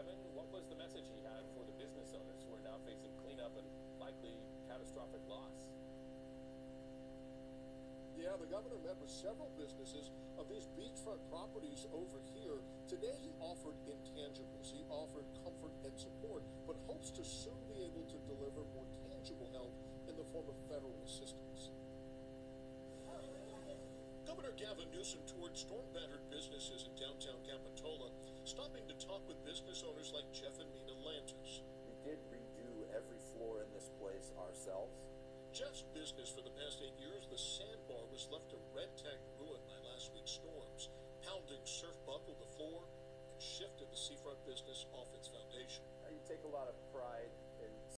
Kevin, what was the message he had for the business owners who are now facing cleanup and likely catastrophic loss? Yeah, the governor met with several businesses of these beachfront properties over here. Today, he offered intangibles. He offered comfort and support, but hopes to soon be able to deliver more tangible help in the form of federal assistance. Governor Gavin Newsom toured storm-battered businesses in downtown Capitola, stopping to talk with business owners like Jeff and Mina Lantis. We did redo every floor in this place ourselves. Jeff's business for the past 8 years, the Sandbar, was left a red-tagged ruin by last week's storms. Pounding surf buckled the floor and shifted the seafront business off its foundation. You take a lot of pride